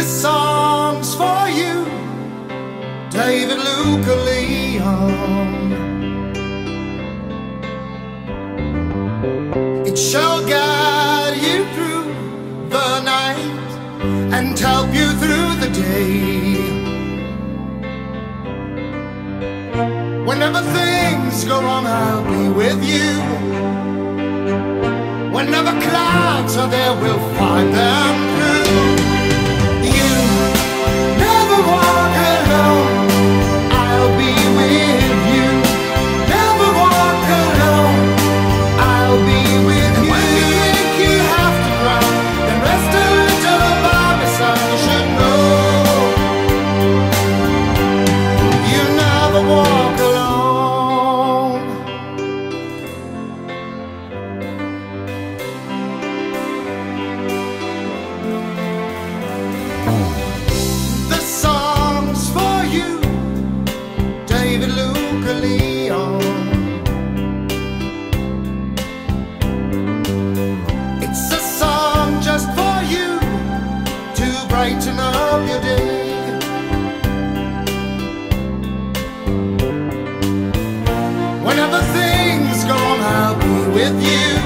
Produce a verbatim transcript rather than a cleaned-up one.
song's for you, David Luca Leon. It shall guide you through the night and help you through the day. Whenever things go wrong, I'll be with you. Whenever clouds are there, we'll find them through. You never walk alone, I'll be with you. Never walk alone, I'll be with you. When you think you have to cry, then rest a little by my side. You should know you never walk alone. The song's for you, David Luca Leon. It's a song just for you to brighten up your day. Whenever things go on, I'll be with you.